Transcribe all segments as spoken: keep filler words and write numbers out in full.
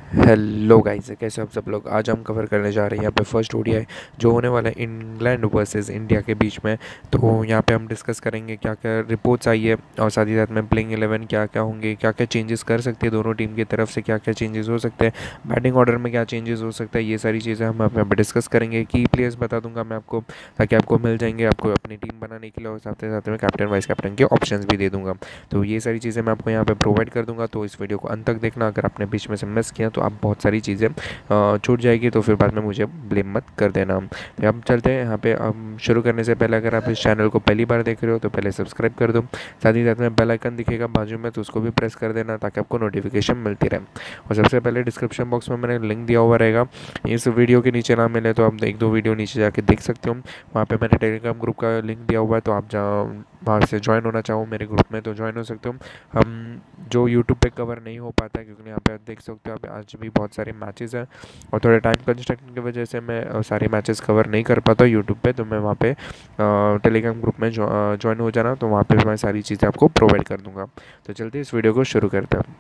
Hello guys, कैसे आप सब लोग। आज हम कवर करने जा रहे हैं यहाँ पे फर्स्ट ओडीआई जो होने वाला है इंग्लैंड वर्सेस इंडिया के बीच में। तो यहाँ पे हम डिस्कस करेंगे क्या क्या रिपोर्ट्स आई है और साथ ही साथ में प्लेइंग इलेवन क्या क्या होंगे, क्या क्या चेंजेस कर सकते हैं दोनों टीम की तरफ से, क्या क्या चेंजेस हो सकते हैं, बैटिंग ऑर्डर में क्या चेंजेस हो सकता है। ये सारी चीज़ें हम यहाँ पे डिस्कस करेंगे। की प्लेयर्स बता दूंगा मैं आपको, ताकि आपको मिल जाएंगे आपको अपनी टीम बनाने के लिए, और साथ ही साथ में कैप्टन वाइस कैप्टन के ऑप्शंस भी दे दूंगा। तो ये सारी चीज़ें मैं आपको यहाँ पे प्रोवाइड कर दूंगा। तो इस वीडियो को अंत तक देखना। अगर आपने बीच में से मिस किया तो आप बहुत सारी चीज़ें अ, छूट जाएगी, तो फिर बाद में मुझे ब्लेम मत कर देना। तो अब चलते हैं यहाँ पे। हम शुरू करने से पहले अगर आप इस चैनल को पहली बार देख रहे हो तो पहले सब्सक्राइब कर दो। साथ ही साथ में बेल आइकन दिखेगा बाजू में, तो उसको भी प्रेस कर देना ताकि आपको नोटिफिकेशन मिलती रहे। और सबसे पहले डिस्क्रिप्शन बॉक्स में मैंने लिंक दिया हुआ रहेगा। इस वीडियो के नीचे ना मिले तो आप एक दो वीडियो नीचे जाके देख सकते हो। वहाँ पे मैंने टेलीग्राम ग्रुप का लिंक दिया हुआ है, तो आप जहाँ वहाँ से ज्वाइन होना चाहो मेरे ग्रुप में तो ज्वाइन हो सकते हो। हम जो यूट्यूब पे कवर नहीं हो पाता है, क्योंकि यहाँ पे आप देख सकते हो आप आज भी बहुत सारे मैचेस हैं और थोड़े टाइम कंस्ट्रक्शन की वजह से मैं अ, सारे मैचेस कवर नहीं कर पाता यूट्यूब पे। तो मैं वहाँ पे टेलीग्राम ग्रुप में ज्वाइन हो जाना, तो वहाँ पे मैं सारी चीज़ें आपको प्रोवाइड कर दूँगा। तो चलते इस वीडियो को शुरू करते हैं।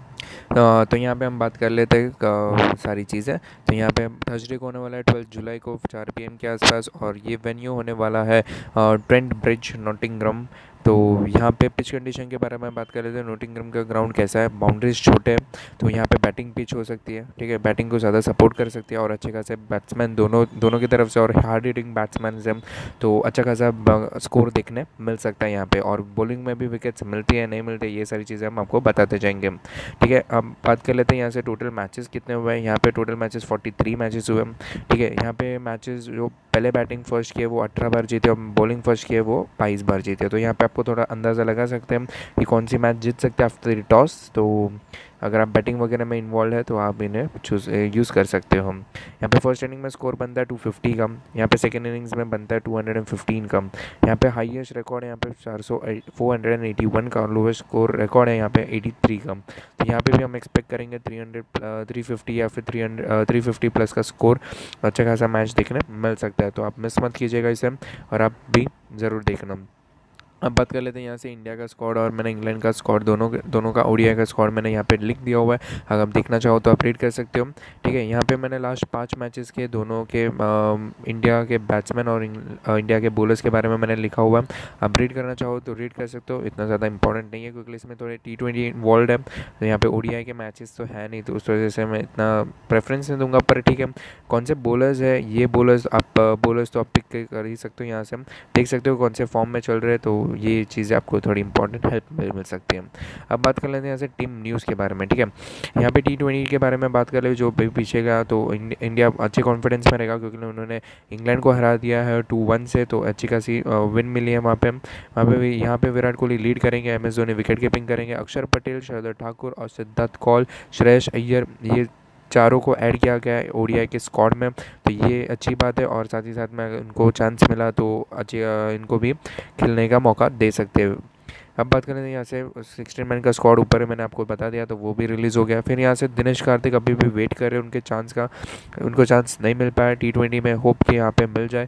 अ, तो यहाँ पे हम बात कर लेते हैं अ, सारी चीज़ें। तो यहाँ पे थर्सडे को होने वाला है ट्वेल्थ जुलाई को चार पी एम के आसपास, और ये वेन्यू होने वाला है ट्रेंट ब्रिज नॉटिंगरम। तो यहाँ पे पिच कंडीशन के बारे में बात कर लेते हैं। नॉटिंगरम का ग्राउंड कैसा है, बाउंड्रीज छोटे हैं, तो यहाँ पे बैटिंग पिच हो सकती है। ठीक है, बैटिंग को ज़्यादा सपोर्ट कर सकती है, और अच्छे खासे बैट्समैन दोनों दोनों की तरफ से और हार्ड हिटिंग बैट्समैन से, तो अच्छा खासा स्कोर देखने मिल सकता है यहाँ पे। और बॉलिंग में भी विकेट्स मिलती है नहीं मिलती, ये सारी चीज़ें हम आपको बताते जाएंगे। ठीक है, अब बात कर लेते हैं यहाँ से टोटल मैचेस कितने हुए हैं। यहाँ पे total matches forty three matches हुए हैं। ठीक है, यहाँ पे मैचेस जो पहले बैटिंग फर्स्ट किए वो अठारह बार जीते और बॉलिंग फर्स्ट किए वो बाईस बार जीते। तो यहाँ पे आपको थोड़ा अंदाज़ा लगा सकते हैं कि कौन सी मैच जीत सकते हैं आफ्टर टॉस। तो अगर आप बैटिंग वगैरह में इन्वॉल्व है तो आप इन्हें चूज़ यूज़ कर सकते हो। हम यहाँ पे फर्स्ट इनिंग में स्कोर बनता है टू फिफ्टी का, यहाँ पे सेकेंड इनिंग्स में बनता है टू हंड्रेड एंड फिफ्टीन का। यहाँ पे हाईएस्ट रिकॉर्ड है यहाँ पे चार सौ four hundred and eighty one का, लोएस्ट स्कोर रिकॉर्ड है यहाँ पे एटी थ्री का। तो यहाँ पे भी हम एक्सपेक्ट करेंगे थ्री हंड्रेड थ्री फिफ्टी या फिर three hundred three fifty plus का स्कोर अच्छा खासा मैच देखने मिल सकता है। तो आप मिस मत कीजिएगा इसे, और आप भी ज़रूर देखना। अब बात कर लेते हैं यहाँ से इंडिया का स्क्वाड, और मैंने इंग्लैंड का स्क्वाड दोनों दोनों का ओडीआई का स्क्वाड मैंने यहाँ पे लिख दिया हुआ है। अगर आप देखना चाहो तो आप रीड कर सकते हो। ठीक है, यहाँ पे मैंने लास्ट पाँच मैचेस के दोनों के आ, इंडिया के बैट्समैन और इंग- आ, इंडिया के बॉलर्स के बारे में मैंने लिखा हुआ है। आप रीड करना चाहो तो रीड कर सकते हो, इतना ज़्यादा इंपॉर्टेंट नहीं है क्योंकि इसमें थोड़े टी ट्वेंटी इन्वॉल्व है। तो यहाँ पे ओडीआई के मैचेस तो है नहीं, तो उस वजह से मैं इतना प्रेफरेंस नहीं दूंगा। पर ठीक है, कौन से बॉलर्स है ये बॉलर्स आप बॉलर्स तो आप पिक कर ही सकते हो। यहाँ से हम देख सकते हो कौन से फॉर्म में चल रहे हैं, तो ये चीज़ें आपको थोड़ी इंपॉर्टेंट हेल्प मिल मिल सकती है। अब बात कर लेते हैं यहाँ से टीम न्यूज़ के बारे में। ठीक है, यहाँ पे टी ट्वेंटी के बारे में बात कर ले जो भी पीछे गया, तो इंडिया अच्छे कॉन्फिडेंस में रहेगा क्योंकि उन्होंने इंग्लैंड को हरा दिया है टू वन से, तो अच्छी खासी विन मिली है वहाँ पे। वहाँ पे भी यहाँ पे विराट कोहली लीड करेंगे, M S Dhoni wicket keeping करेंगे, अक्षर पटेल, शार्दुल ठाकुर और सिद्धार्थ कौल, श्रेयस अय्यर, ये चारों को ऐड किया गया है ओडीआई के स्क्वाड में। तो ये अच्छी बात है, और साथ ही साथ में अगर उनको चांस मिला तो अच्छी इनको भी खेलने का मौका दे सकते हैं। अब बात करें तो यहाँ से सिक्सटीन मैन का स्क्वाड ऊपर है, मैंने आपको बता दिया, तो वो भी रिलीज़ हो गया। फिर यहाँ से दिनेश कार्तिक अभी भी वेट कर रहे हैं उनके चांस का, उनको चांस नहीं मिल पाया टी ट्वेंटी में, होप कि यहाँ पे मिल जाए।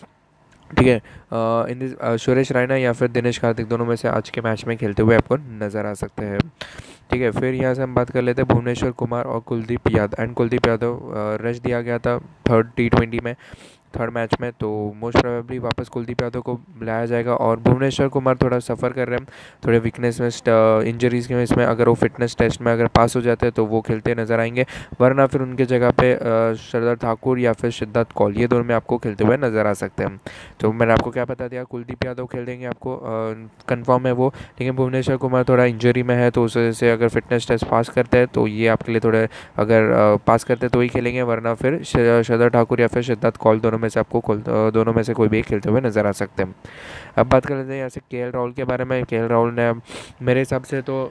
ठीक है, इन दिस सुरेश रैना या फिर दिनेश कार्तिक दोनों में से आज के मैच में खेलते हुए आपको नज़र आ सकते हैं। ठीक है, फिर यहाँ से हम बात कर लेते हैं भुवनेश्वर कुमार और कुलदीप यादव एंड कुलदीप यादव रश दिया गया था थर्ड टी ट्वेंटी में, थर्ड मैच में, तो मोस्ट प्रोबेबली वापस कुलदीप यादव को बुलाया जाएगा। और भुवनेश्वर कुमार थोड़ा सफ़र कर रहे हैं, थोड़े वीकनेस में इंजरीज़ के इसमें, अगर वो फिटनेस टेस्ट में अगर पास हो जाते हैं तो वो खेलते नजर आएंगे, वरना फिर उनके जगह पे शार्दुल ठाकुर या फिर सिद्धार्थ कौल, ये दोनों में आपको खेलते हुए नजर आ सकते हैं। तो मैंने आपको क्या बता दिया, कुलदीप यादव खेल देंगे, आपको कंफर्म है वो। लेकिन भुवनेश्वर कुमार थोड़ा इंजरी में है, तो उस वजह से अगर फिटनेस टेस्ट पास करते हैं तो ये आपके लिए थोड़े, अगर पास करते तो ही खेलेंगे, वरना फिर शार्दुल ठाकुर या फिर सिद्धार्थ कौल दोनों में से आपको दोनों में से कोई भी खेलते हुए नज़र आ सकते हैं। अब बात कर लेते हैं यहाँ से के एल राहुल के बारे में। के एल राहुल ने मेरे हिसाब से तो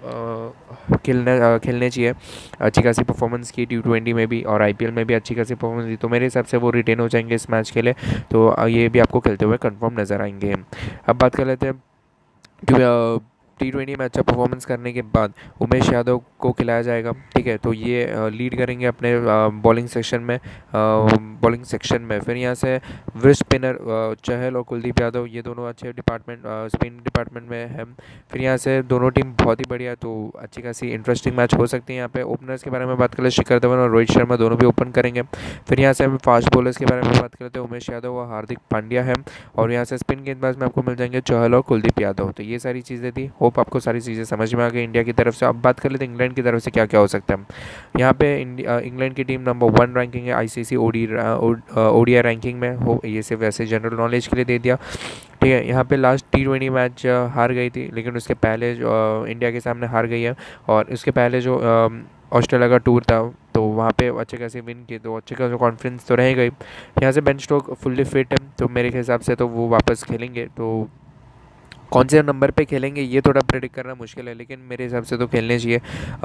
खेलने खेलने चाहिए, अच्छी खासी परफॉर्मेंस की टी ट्वेंटी में भी और आईपीएल में भी अच्छी खासी परफॉर्मेंस दी, तो मेरे हिसाब से वो रिटेन हो जाएंगे इस मैच के लिए, तो ये भी आपको खेलते हुए कंफर्म नज़र आएंगे। अब बात कर लेते हैं टी ट्वेंटी में अच्छा परफॉर्मेंस करने के बाद उमेश यादव को खिलाया जाएगा। ठीक है, तो ये लीड करेंगे अपने बॉलिंग सेक्शन में बॉलिंग सेक्शन में। फिर यहाँ से विस्ट स्पिनर चहल और कुलदीप यादव, ये दोनों अच्छे डिपार्टमेंट स्पिन डिपार्टमेंट में हैं। फिर यहाँ से दोनों टीम बहुत ही बढ़िया, तो अच्छी खासी इंटरेस्टिंग मैच हो सकती है। यहाँ पे ओपनर्स के बारे में बात करें, शिखर धवन और रोहित शर्मा दोनों भी ओपन करेंगे। फिर यहाँ से हम फास्ट बॉलर्स के बारे में बात करते हैं, उमेश यादव और हार्दिक पांड्या है। और यहाँ से स्पिन गेंदबाज में आपको मिल जाएंगे चहल और कुलदीप यादव। तो ये सारी चीज़ें थी, होप आपको सारी चीज़ें समझ में आ गई इंडिया की तरफ से। अब बात कर लेते हैं इंग्लैंड की तरफ से क्या क्या हो सकता है। यहाँ पे इंग्लैंड की टीम नंबर वन रैंकिंग है आईसीसी ओडी ओडीआई रैंकिंग में हो, ये सिर्फ वैसे जनरल नॉलेज के लिए दे दिया। ठीक है, यहाँ पे लास्ट टी ट्वेंटी मैच हार गई थी, लेकिन उसके पहले जो इंडिया के सामने हार गई है। और उसके पहले जो ऑस्ट्रेलिया का टूर था, तो वहाँ पे अच्छे खासे विन किए, तो अच्छे खासा कॉन्फिडेंस तो रह गई। यहाँ से बेन स्टोक फुल्ली फिट है, तो मेरे हिसाब से तो वो वापस खेलेंगे। तो कौन से नंबर पे खेलेंगे ये थोड़ा प्रेडिक्ट करना मुश्किल है, लेकिन मेरे हिसाब से तो खेलने चाहिए।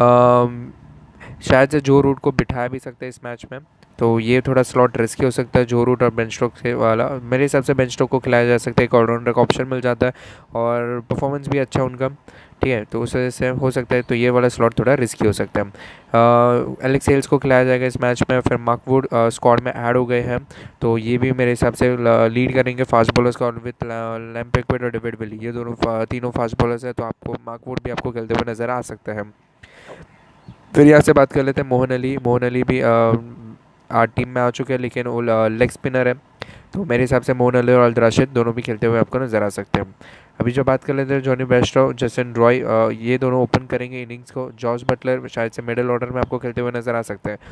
शायद से जो रूट को बिठाया भी सकते हैं इस मैच में, तो ये थोड़ा स्लॉट रिस्की हो सकता है। जो रूट और बेन स्टोक से वाला, मेरे हिसाब से बेन स्टोक को खिलाया जा सकता है, एक ऑलराउंडर का ऑप्शन मिल जाता है और परफॉर्मेंस भी अच्छा उनका। ठीक है, तो उस वजह से हो सकता है, तो ये वाला स्लॉट थोड़ा रिस्की हो सकता है। एलेक्स हेल्स को खिलाया जाएगा इस मैच में। फिर मार्क वुड स्क्वाड में ऐड हो गए हैं, तो ये भी मेरे हिसाब से लीड करेंगे फास्ट बॉलर्स का, और विथ लैम पिकफोर्ड और डेविड विली, ये दोनों तीनों फास्ट बॉलर्स हैं, तो आपको मार्क वुड भी आपको खेलते हुए नज़र आ सकता है। फिर यहाँ से बात कर लेते हैं मोहन अली। मोहन अली भी आर टीम में आ चुके हैं, लेकिन वो लेग स्पिनर है, तो मेरे हिसाब से मोहन अली और अल राशिद दोनों भी खेलते हुए आपको नजर आ सकते हैं। अभी जो बात कर लेते हैं जॉनी बेस्टो, जसन रॉय, ये दोनों ओपन करेंगे इनिंग्स को। जॉस बटलर शायद से मिडिल ऑर्डर में आपको खेलते हुए नजर आ सकते हैं।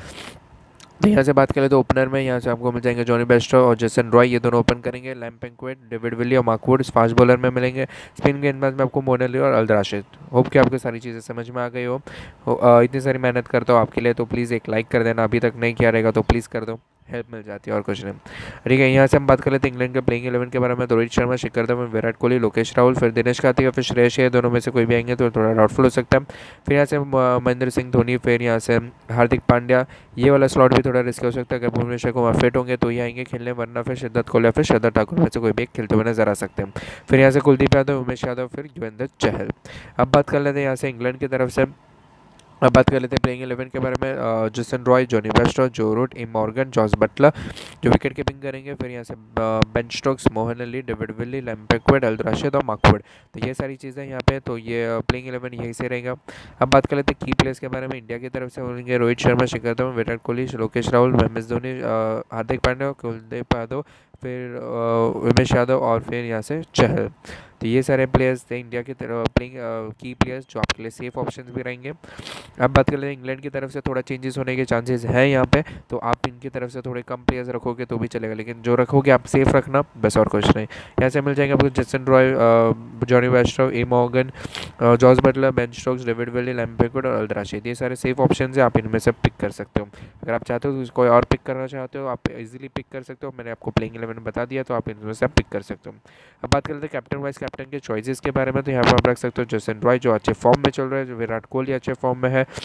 तो यहाँ से बात करें तो ओपनर में यहाँ से आपको मिल जाएंगे जॉनी बेस्टो और जसन रॉय, ये दोनों ओपन करेंगे। लैम पेंक्वेट, डेविड विली और मार्क वुड फास्ट बॉलर में मिलेंगे। स्पिन गेंदबाज में आपको मोहन अली और अल राशिद। होप कि आपको सारी चीज़ें समझ में आ गई हो। हो इतनी सारी मेहनत करता हूँ आपके लिए, तो प्लीज़ एक लाइक कर देना, अभी तक नहीं किया रहेगा तो प्लीज़ कर दो, हेल्प मिल जाती है और कुछ नहीं। ठीक है, यहाँ से हम बात कर लेते हैं इंग्लैंड के प्लेइंग इलेवन के बारे में। तो रोहित शर्मा, शिखर धवन, विराट कोहली, लोकेश राहुल, फिर दिनेश कार्तिक, फिर श्रेयस अय्यर, दोनों में से कोई भी आएंगे तो थोड़ा डाउटफुल हो सकता है। फिर यहाँ से महेंद्र सिंह धोनी, फिर यहाँ से हार्दिक पांड्या, ये वाला स्लॉट भी थोड़ा रिस्की हो सकता है। अगर भुवनेश्वर कुमार फिट होंगे तो ये आएंगे खेलने, वरना फिर सिद्धार्थ कोहली फिर श्रद्धा ठाकुर में से कोई भी एक खेलते हुए नजर आ सकते हैं। फिर यहाँ से कुलदीप यादव, उमेश यादव, फिर युजवेंद्र चहल। अब बात कर लेते हैं यहाँ से इंग्लैंड की तरफ से। अब बात कर लेते हैं प्लेइंग इलेवन के बारे में। Jason Roy, Jonny Bairstow, Joe Root, E Morgan, Jos Buttler जो विकेट कीपिंग करेंगे। फिर यहाँ से Ben Stokes, Moeen Ali, David Willey, Liam Plunkett, Adil Rashid और मार्क वुड। तो ये सारी चीज़ें यहाँ पे, तो ये प्लेइंग इलेवन यहीं से रहेगा। अब बात कर लेते हैं की प्लेयर्स के बारे में। इंडिया की तरफ से होंगे रोहित शर्मा, शिखर धवन, विराट कोहली, लोकेश राहुल, एम एस धोनी, हार्दिक पांड्या, कुलदीप यादव, फिर उमेश यादव और फिर यहाँ से चहल। तो ये सारे प्लेयर्स थे इंडिया की तरफ प्लेइंग की प्लेयर्स, जो आपके लिए सेफ ऑप्शंस भी रहेंगे। अब बात कर लेते हैं इंग्लैंड की तरफ से, थोड़ा चेंजेस होने के चांसेस हैं यहाँ पे, तो आप इनकी तरफ से थोड़े कम प्लेयर्स रखोगे तो भी चलेगा, लेकिन जो रखोगे आप सेफ रखना, बस और कुछ नहीं। यहाँ से मिल जाएंगे आपको Jason Roy, Jonny Bairstow, E Morgan, Jos Buttler, Ben Stokes, David Willey, Liam Plunkett और अल राशिद। ये सारे सेफ ऑप्शन है, आप इनमें से पिक कर सकते हो। अगर आप चाहते हो तो कोई और पिक करना चाहते हो, आप इजीली पिक कर सकते हो। मैंने आपको प्लेइंग इलेवन बता दिया, तो आप इनमें से पिक कर सकते हो। अब बात करते हैं कैप्टन वाइस कैप्टन के चॉइसेस के बारे में। तो यहाँ पर आप रख सकते हो जसन रॉय, जो अच्छे फॉर्म में चल रहा है, जो विराट कोहली अच्छे फॉर्म में है,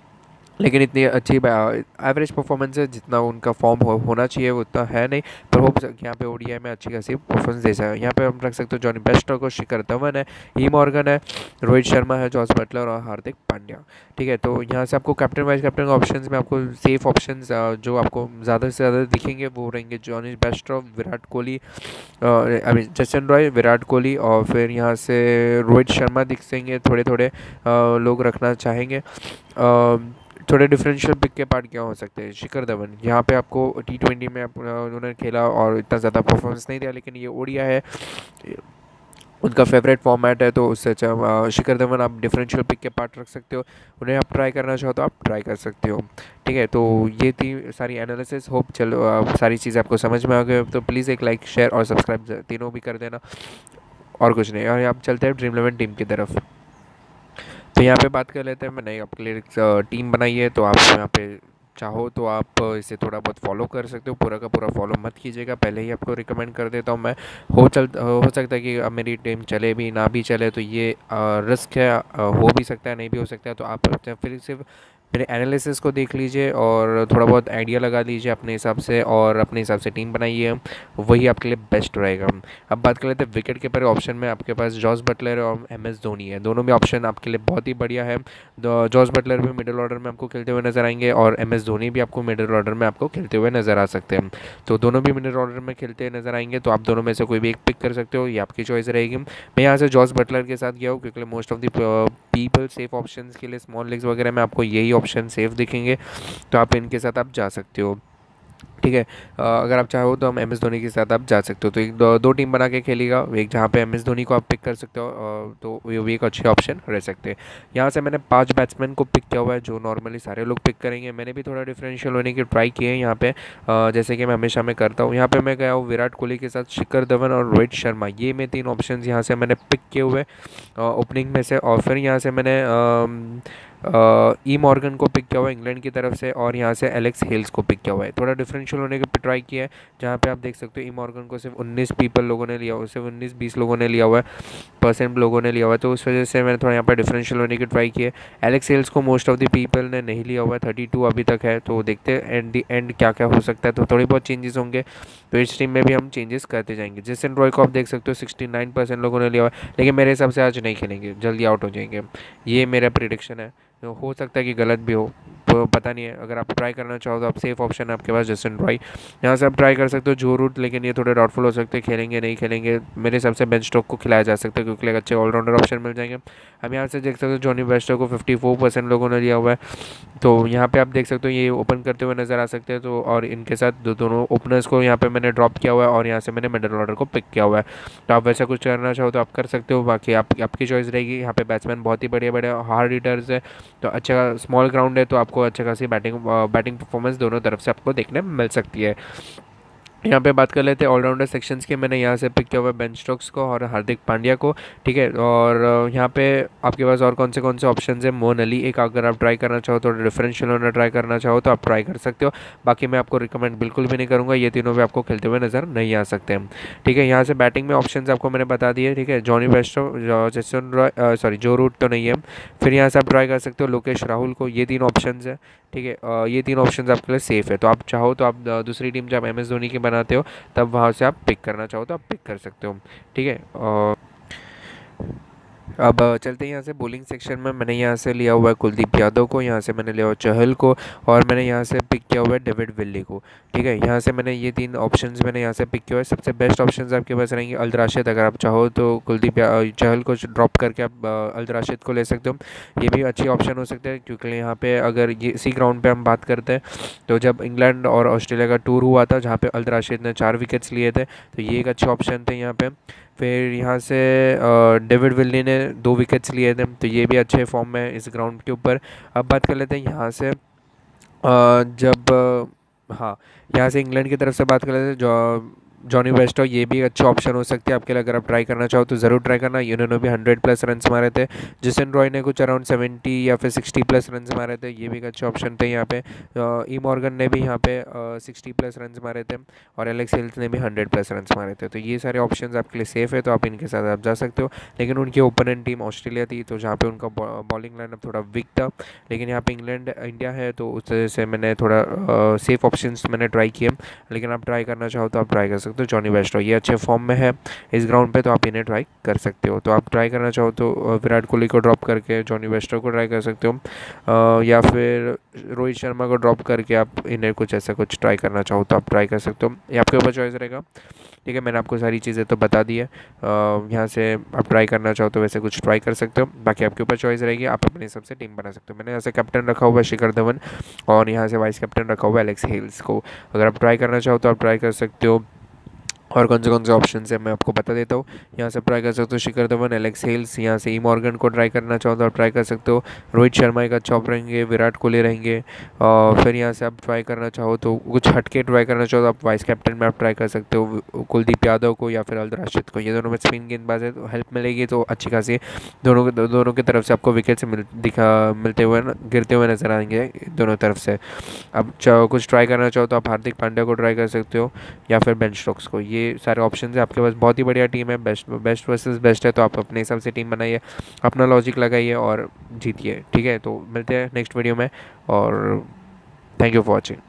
लेकिन इतनी अच्छी एवरेज परफॉर्मेंस है, जितना उनका फॉर्म हो, होना चाहिए वो उतना है नहीं, पर होप यहाँ पे ओडीआई में अच्छी खासी परफॉर्मेंस दे सकते हैं। यहाँ पे हम रख सकते हो जॉनी बेस्टो को, शिखर धवन है, ई मॉर्गन है, रोहित शर्मा है, जॉस बटलर और हार्दिक पांड्या। ठीक है, तो यहाँ से आपको कैप्टन वाइस कैप्टन ऑप्शंस में आपको सेफ ऑप्शंस जो आपको ज़्यादा से ज़्यादा दिखेंगे वो रहेंगे जॉनी बेस्टो, विराट कोहली, अभी जसन रॉय, विराट कोहली और फिर यहाँ से रोहित शर्मा दिखेंगे। थोड़े थोड़े लोग रखना चाहेंगे। थोड़े डिफरेंशियल पिक के पार्ट क्या हो सकते हैं, शिखर धवन, यहाँ पे आपको टी ट्वेंटी में उन्होंने खेला और इतना ज़्यादा परफॉर्मेंस नहीं दिया, लेकिन ये ओडिया है, उनका फेवरेट फॉर्मेट है, तो उससे अच्छा शिखर धवन आप डिफरेंशियल पिक के पार्ट रख सकते हो। उन्हें आप ट्राई करना चाहो तो आप ट्राई कर सकते हो। ठीक है, तो ये थी सारी एनालिसिस। होप चलो आ, सारी चीज़ें आपको समझ में आ गए, तो प्लीज़ एक लाइक, शेयर और सब्सक्राइब तीनों भी कर देना, और कुछ नहीं। और आप चलते हैं ड्रीम इलेवन टीम की तरफ। तो यहाँ पे बात कर लेते हैं, मैंने आपके लिए टीम बनाई है, तो आप यहाँ पे चाहो तो आप इसे थोड़ा बहुत फॉलो कर सकते हो। पूरा का पूरा फॉलो मत कीजिएगा, पहले ही आपको रिकमेंड कर देता हूँ मैं। हो चल हो सकता है कि अब मेरी टीम चले भी ना भी चले, तो ये रिस्क है, हो भी सकता है नहीं भी हो सकता है, तो आप फिर सिर्फ मेरे एनालिसिस को देख लीजिए और थोड़ा बहुत आइडिया लगा लीजिए अपने हिसाब से, और अपने हिसाब से टीम बनाइए, वही आपके लिए बेस्ट रहेगा। अब बात कर लेते हैं विकेट कीपर ऑप्शन में, आपके पास जॉस बटलर और एम एस धोनी है। दोनों भी ऑप्शन आपके लिए बहुत ही बढ़िया है। जॉस बटलर भी मिडिल ऑर्डर में आपको खेलते हुए नजर आएंगे, और एम एस धोनी भी आपको मिडिल ऑर्डर में आपको खेलते हुए नजर आ सकते हैं। तो दोनों भी मिडिल ऑर्डर में खेलते नजर आएंगे, तो आप दोनों में से कोई भी एक पिक कर सकते हो, ये आपकी चॉइस रहेगी। मैं यहाँ से जॉस बटलर के साथ गया हूँ, क्योंकि most of the people safe options के लिए स्मॉल लीग्स वगैरह में आपको यही ऑप्शन सेफ दिखेंगे, तो आप इनके साथ आप जा सकते हो। ठीक है, अ, अगर आप चाहो तो हम एम एस धोनी के साथ आप जा सकते हो। तो एक दो, दो टीम बना के खेलेगा, एक जहाँ पे एम एस धोनी को आप पिक कर सकते हो, अ, तो ये भी एक अच्छे ऑप्शन रह सकते हैं। यहाँ से मैंने पांच बैट्समैन को पिक किया हुआ है, जो नॉर्मली सारे लोग पिक करेंगे। मैंने भी थोड़ा डिफरेंशियल होने की ट्राई की है यहाँ पे, अ, जैसे कि मैं हमेशा मैं करता हूँ। यहाँ पे मैं गया हूँ विराट कोहली के साथ शिखर धवन और रोहित शर्मा, ये मैं तीन ऑप्शन यहाँ से मैंने पिक किए हुए ओपनिंग में से। और फिर यहाँ से मैंने अम, ई मॉर्गन को पिक किया हुआ है इंग्लैंड की तरफ से, और यहाँ से एलेक्स हेल्स को पिक किया हुआ है। थोड़ा डिफरेंशियल होने की ट्राई किया है, जहाँ पे आप देख सकते हो ई मॉर्गन को सिर्फ उन्नीस पीपल लोगों ने लिया हुआ है, सिर्फ उन्नीस बीस लोगों ने लिया हुआ है, परसेंट लोगों ने लिया हुआ है, तो उस वजह से मैंने थोड़ा यहाँ पर डिफरेंशियल होने की ट्राई की है। एलेक्स हेल्स को मोस्ट ऑफ द पीपल ने नहीं लिया हुआ है, थर्टी टू अभी तक है, तो देखते हैं एंड दी एंड क्या क्या हो सकता है। तो थोड़ी बहुत चेंजेस होंगे, तो इस टीम में भी हम चेंजेस करते जाएंगे। जेसन रॉय को आप देख सकते हो सिक्सटी नाइन परसेंट लोगों ने लिया हुआ है, लेकिन मेरे हिसाब से आज नहीं खेलेंगे, जल्दी आउट हो जाएंगे, ये मेरा प्रिडिक्शन है। तो हो सकता है कि गलत भी हो, तो पता नहीं है। अगर आप ट्राई करना चाहो तो आप सेफ ऑप्शन है आपके पास जस्टिन रॉय, यहाँ से आप ट्राई कर सकते हो जो रूट, लेकिन ये थोड़े डाउटफुल हो सकते हैं, खेलेंगे नहीं खेलेंगे। मेरे हिसाब से बेन स्टोक को खिलाया जा सकता है, क्योंकि एक अच्छे ऑलराउंडर ऑप्शन मिल जाएंगे। हम यहाँ से देख सकते हो जॉनी बेस्टो को फिफ्टी फोर परसेंट लोगों ने लिया हुआ है, तो यहाँ पे आप देख सकते हो ये ओपन करते हुए नजर आ सकते हैं। तो और इनके साथ दो दोनों ओपनर्स को यहाँ पे मैंने ड्रॉप किया हुआ है, और यहाँ से मैंने मिडल ऑर्डर को पिक किया हुआ है। तो आप वैसा कुछ करना चाहो तो आप कर सकते हो, बाकी आप आपकी चॉइस रहेगी। यहाँ पे बैट्समैन बहुत ही बढ़िया बढ़िया हार्ड हिटर्स है, तो अच्छा स्मॉल ग्राउंड है, तो आपको अच्छा खासी बैटिंग बैटिंग परफॉर्मेंस दोनों तरफ से आपको देखने मिल सकती है। यहाँ पे बात कर लेते हैं ऑलराउंडर सेक्शंस के। मैंने यहाँ से पिक किया हुआ है बेन स्टोक्स को और हार्दिक पांड्या को। ठीक है, और अ, यहाँ पे आपके पास और कौन से कौन से ऑप्शन है, मोइन अली एक, अगर आप ट्राई करना चाहो तो डिफरेंशियल होना ट्राई करना चाहो तो आप ट्राई कर सकते हो। बाकी मैं आपको रिकमेंड बिल्कुल भी नहीं करूँगा, ये तीनों भी आपको खेलते हुए नजर नहीं आ सकते हैं। ठीक है, यहाँ से बैटिंग में ऑप्शन आपको मैंने बता दिए। ठीक है, Jonny Bairstow, Jason Roy, sorry Joe Root तो नहीं है। फिर यहाँ से आप ट्राई कर सकते हो लोकेश राहुल को, ये तीन ऑप्शन है। ठीक है, अ, ये तीन ऑप्शन आपके लिए सेफ है, तो आप चाहो तो आप अ, दूसरी टीम जब एम एस धोनी की बनाते हो तब वहाँ से आप पिक करना चाहो तो आप पिक कर सकते हो। ठीक है, और अब चलते हैं यहाँ से बॉलिंग सेक्शन में। मैंने यहाँ से लिया हुआ है कुलदीप यादव को, यहाँ से मैंने लिया हुआ चहल को, और मैंने यहाँ से पिक किया हुआ है डेविड विली को। ठीक है, यहाँ से मैंने ये तीन ऑप्शंस मैंने यहाँ से पिक किया हुआ है। सबसे बेस्ट ऑप्शंस आपके पास रहेंगे अल राशिद, अगर आप चाहो तो कुलदीप चहल को ड्रॉप करके आप अल राशिद को ले सकते हो, ये भी अच्छी ऑप्शन हो सकते हैं। क्योंकि यहाँ पे अगर ये इसी ग्राउंड पे हम बात करते हैं, तो जब इंग्लैंड और ऑस्ट्रेलिया का टूर हुआ था जहाँ पे अल राशिद ने चार विकेट्स लिए थे, तो ये एक अच्छे ऑप्शन थे यहाँ पे। फिर यहाँ से डेविड विली ने दो विकेट्स लिए थे, तो ये भी अच्छे फॉर्म में इस ग्राउंड के ऊपर। अब बात कर लेते हैं यहाँ से, अ, जब अ, हाँ, यहाँ से इंग्लैंड की तरफ से बात कर लेते हैं जो जॉनी बेस्टो, ये भी अच्छा ऑप्शन हो सकती है आपके लिए। अगर आप ट्राई करना चाहो तो ज़रूर ट्राई करना। इन्होंने भी हंड्रेड प्लस रन मारे थे, जिसन रॉय ने कुछ अराउंड सेवेंटी या फिर सिक्सटी प्लस रन मारे थे, ये भी एक अच्छे ऑप्शन थे यहाँ पे। ई मॉर्गन ने भी यहाँ पे सिक्सटी प्लस रन मारे थे, और एलेक्स हेल्स ने भी हंड्रेड प्लस रन मारे थे, तो ये सारे ऑप्शन आपके लिए सेफ है, तो आप इनके साथ आप जा सकते हो। लेकिन उनकी ओपोनेंट टीम ऑस्ट्रेलिया थी, तो जहाँ पे उनका बॉलिंग लाइनअप थोड़ा वीक था, लेकिन यहाँ पे इंग्लैंड इंडिया है, तो उस वजह से मैंने थोड़ा सेफ ऑप्शन मैंने ट्राई किए। लेकिन आप ट्राई करना चाहो तो आप ट्राई कर सकते हो। जॉनी बेस्टो ये अच्छे फॉर्म में है इस ग्राउंड पे, तो आप इन्हें ट्राई कर सकते हो। तो आप ट्राई करना चाहो तो विराट कोहली को ड्रॉप करके जॉनी बेस्टो को ट्राई कर सकते हो, या फिर रोहित शर्मा को ड्रॉप करके आप इन्हें कुछ ऐसा कुछ ट्राई करना चाहो तो आप ट्राई कर सकते हो, ये आपके ऊपर चॉइस रहेगा। ठीक है, मैंने आपको सारी चीज़ें तो बता दी है। यहाँ से आप ट्राई करना चाहो तो वैसे कुछ ट्राई कर सकते हो, बाकी आपके ऊपर चॉइस रहेगी, आप अपने हिसाब से टीम बना सकते हो। मैंने यहाँ से कैप्टन रखा हुआ है शिखर धवन, और यहाँ से वाइस कैप्टन रखा हुआ है एलेक्स हेल्स को। अगर आप ट्राई करना चाहो तो आप ट्राई कर सकते हो। और कौन से कौन से ऑप्शन है मैं आपको बता देता हूँ। यहाँ से ट्राई कर सकते हो शिखर धवन, एलेक्स हेल्स, यहाँ से ई मॉर्गन को ट्राई करना चाहो तो आप ट्राई कर सकते हो। रोहित शर्मा एक अच्छा ऑप रहेंगे, विराट कोहली रहेंगे, और फिर यहाँ से आप ट्राई करना चाहो तो कुछ हटके ट्राई करना चाहो तो आप वाइस कैप्टन में आप ट्राई कर सकते हो कुलदीप यादव को या फिर अल राशिद को। ये दोनों में स्पिन गेंदबाज है, तो हेल्प मिलेगी तो अच्छी खासी दोनों के दोनों की तरफ से आपको विकेट से मिल दिखा मिलते हुए गिरते हुए नजर आएंगे दोनों तरफ से। अब कुछ ट्राई करना चाहो तो आप हार्दिक पांड्या को ट्राई कर सकते हो या फिर बेन स्टोक्स को। ये ये सारे ऑप्शन है आपके पास, बहुत ही बढ़िया टीम है, बेस्ट बेस्ट वर्सेस बेस्ट है, तो आप अपने हिसाब से टीम बनाइए, अपना लॉजिक लगाइए और जीतिए। ठीक है, तो मिलते हैं नेक्स्ट वीडियो में, और थैंक यू फॉर वॉचिंग।